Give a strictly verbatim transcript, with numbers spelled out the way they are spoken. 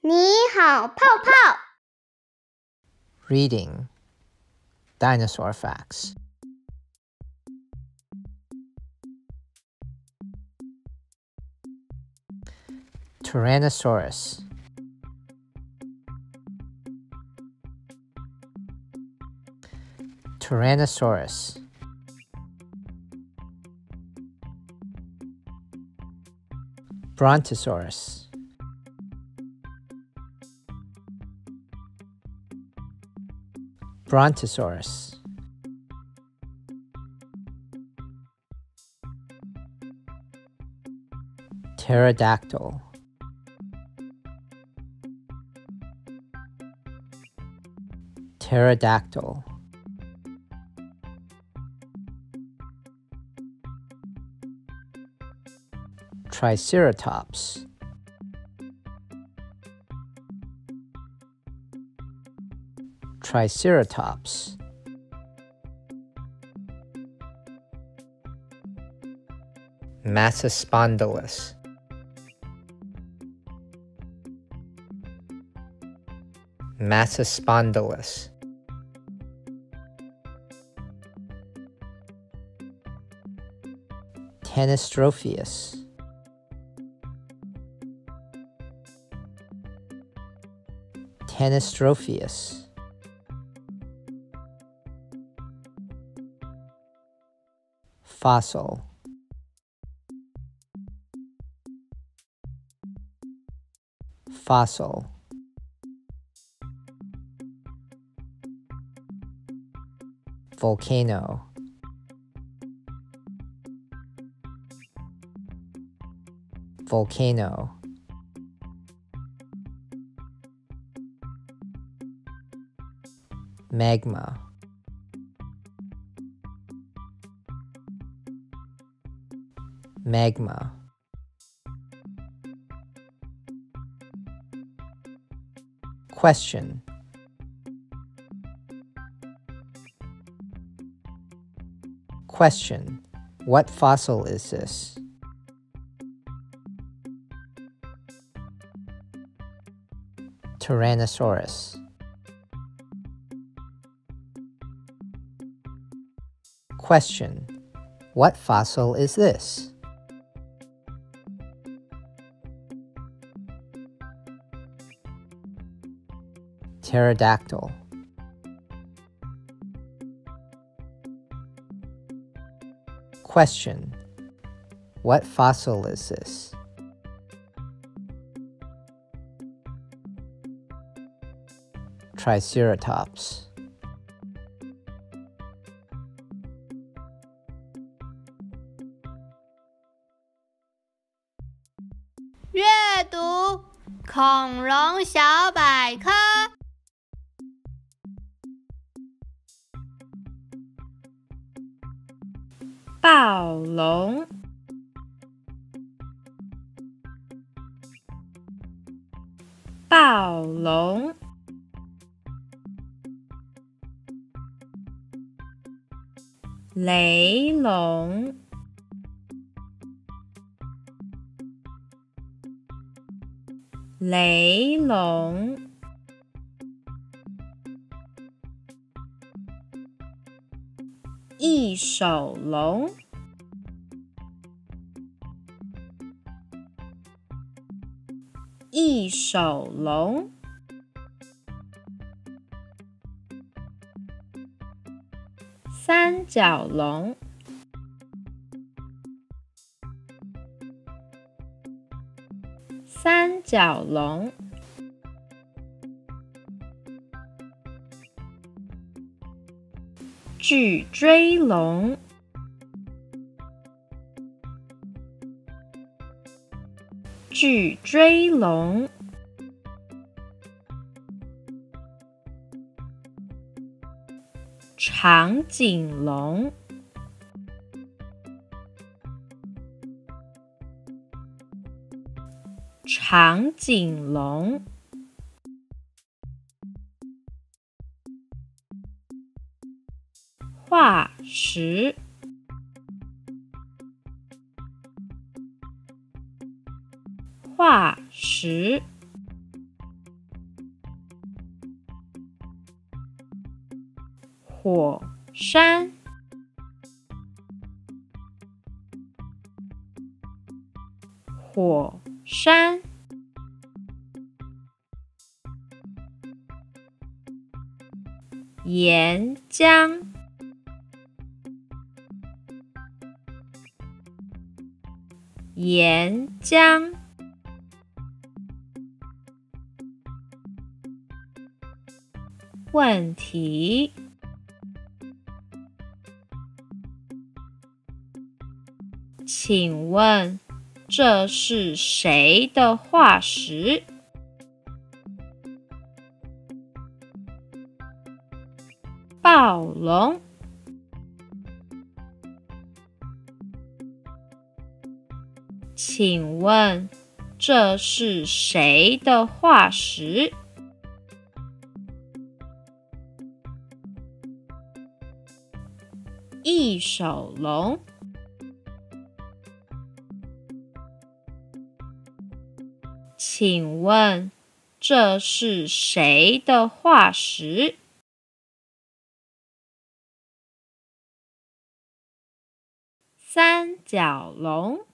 你好泡泡 Reading Dinosaur Facts. Tyrannosaurus. Tyrannosaurus. Brontosaurus. Brontosaurus. Pterodactyl. Pterodactyl. Triceratops. Triceratops. Massospondylus. Massospondylus. Tanystropheus. Tanystropheus. Fossil. Fossil. Volcano. Volcano. Magma. Magma. Question. Question. What fossil is this? Tyrannosaurus. Question. What fossil is this? Pterodactyl. Question. What fossil is this? Triceratops. 《阅读恐龙小百科》。 暴龙，暴龙，雷龙，雷龙，翼手龙，翼手龙，三角龙，三角龙，巨锥龙，巨锥龙，长颈龙，长颈龙，化石，化石， 火山，火山。岩浆，岩浆。问题：请问这是谁的化石？暴龙。请问这是谁的化石？翼手龙。请问这是谁的化石？三角龙。